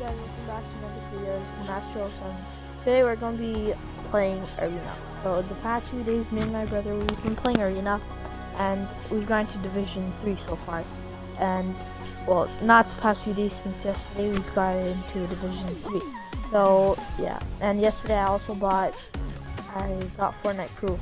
guys, welcome back to another video. This is Master07. Today we're going to be playing Arena. So the past few days, me and my brother, we've been playing Arena, and we've gone to Division 3 so far. And, well, not the past few days, since yesterday we've got into Division 3. So, yeah. And yesterday I also got Fortnite Pro.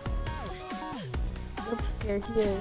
Oops, here he is.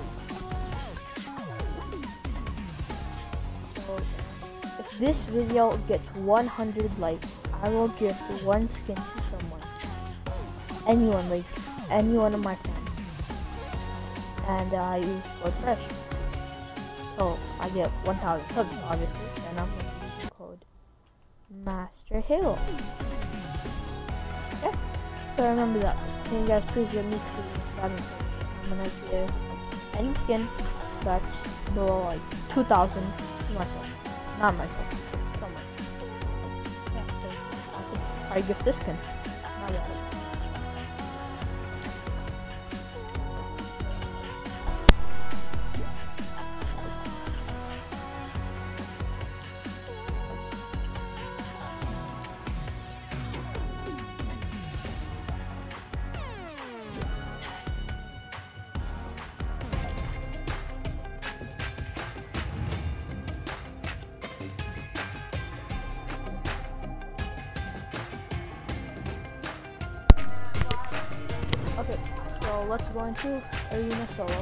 If this video gets 100 likes, I will give one skin to someone. Anyone, like any one of my friends. And I use code fresh. So I get 1,000 subs, obviously, and I'm going to use the code Master Halo. Okay, so remember that. Can you guys please get me to that? I'm gonna give any skin that's below like 2,000 to myself. Not myself. Someone. Yeah, so I could gift this skin. Not yet. Okay, so let's go into Arena Solo.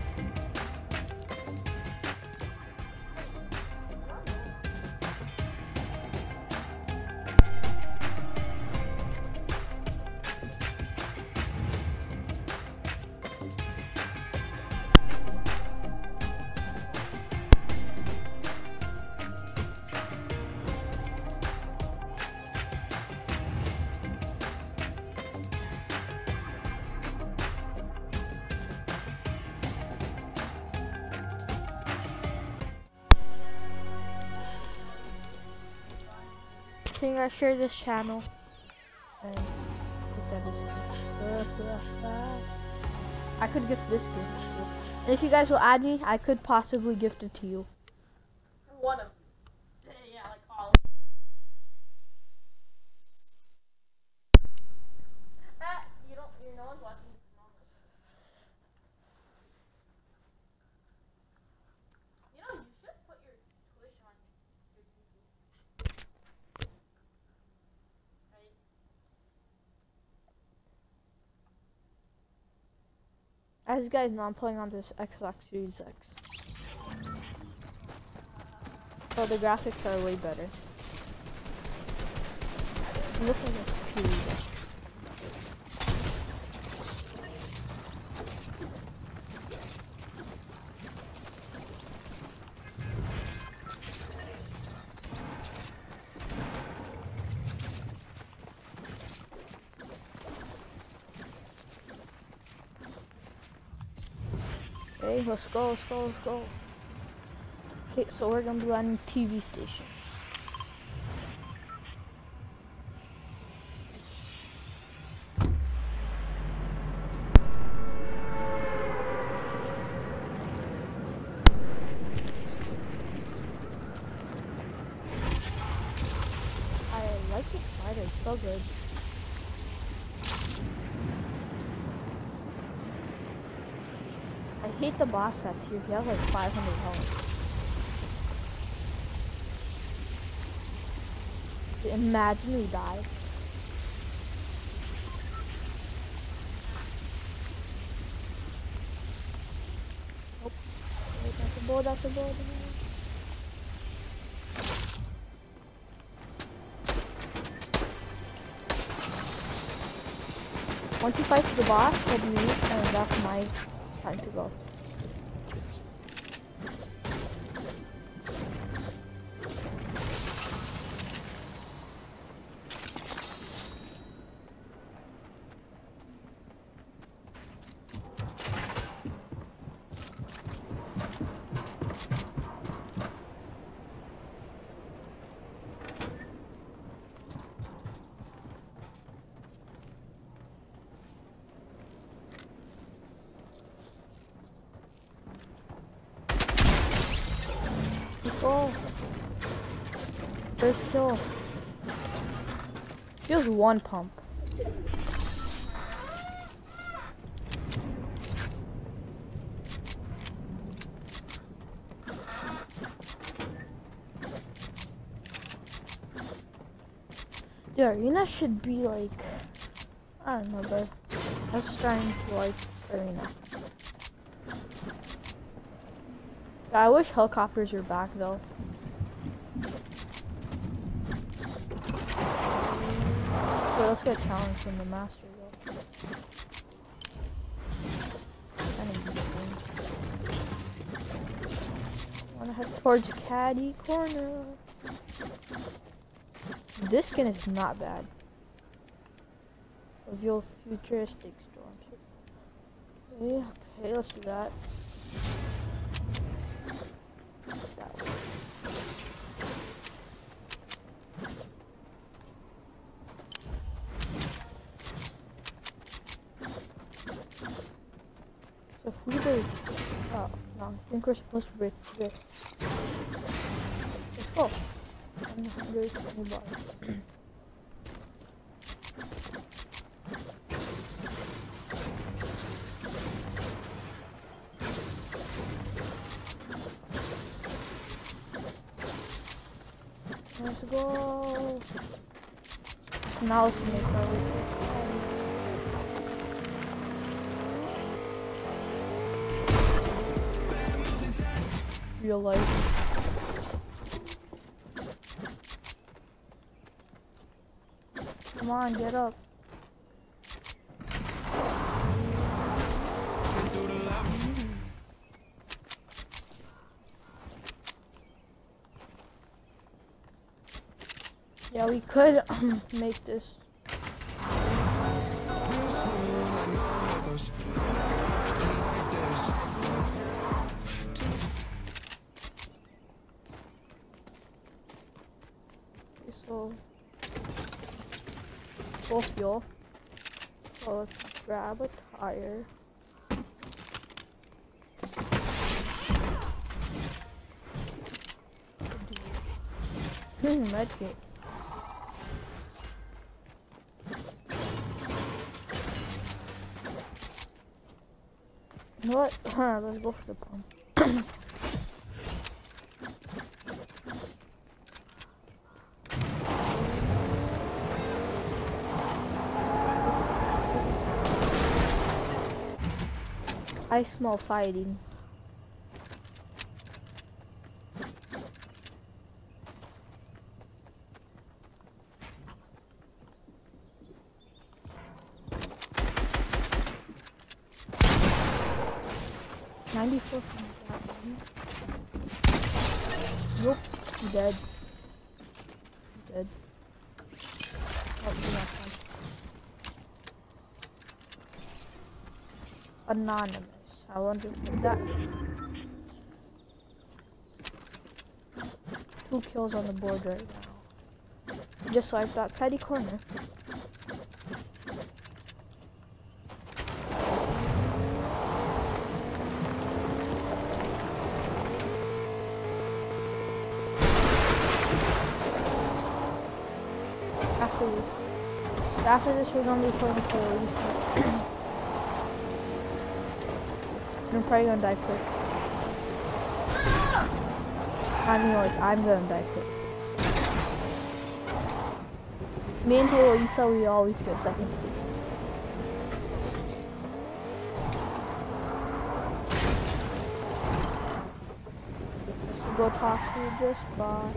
Can you guys share this channel and put that I could gift this gift. And if you guys will add me, I could possibly gift it to you. One of them. Yeah, like all. No one's watching. You know, you should put your Twitch on your YouTube. Right? As you guys know, I'm playing on this Xbox Series X. So the graphics are way better. Look at this computer. Okay, let's go. Okay, so we're gonna be on TV station. I like this spider, it's so good. I hate the boss that's here. He has like 500 health. Imagine we die. Oh, wait, that's a board. Once he fights the boss, he'll be weak, and that's my time to go. Oh. First kill. Just one pump. The arena should be like, I don't know, but I was trying to like arena. I wish helicopters were back though. Wait, let's get challenged from the master though. I wanna head towards Caddy Corner. This skin is not bad. Reveal futuristic storms. Okay, let's do that. That way. So if we do, oh no, I think we're supposed to break this. Let's go. 120 bars. Let's go. So now let's make our way to real life. Come on, get up. Yeah, we could make this. Okay, so full fuel. So let's grab a tire. Medkit. You know what? Let's go for the pump. I smell fighting. $94 from that one. Yup, he dead. He dead. Oh, he's not fine. Anonymous. I wonder if that. 2 kills on the board right now. Just like that. Caddy Corner. After this, we're gonna be playing for Elisa. I'm probably gonna die quick. I mean, like, I'm gonna die quick. Me and Elisa, we always get second. Let's go talk to this boss.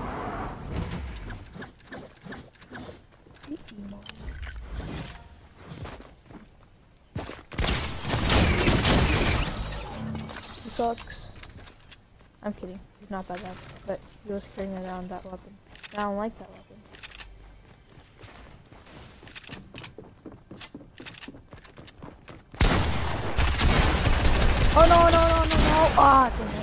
Sucks. I'm kidding. He's not that bad. But he was carrying around that weapon. I don't like that weapon. Oh no, no, no, no, no. Ah, damn it.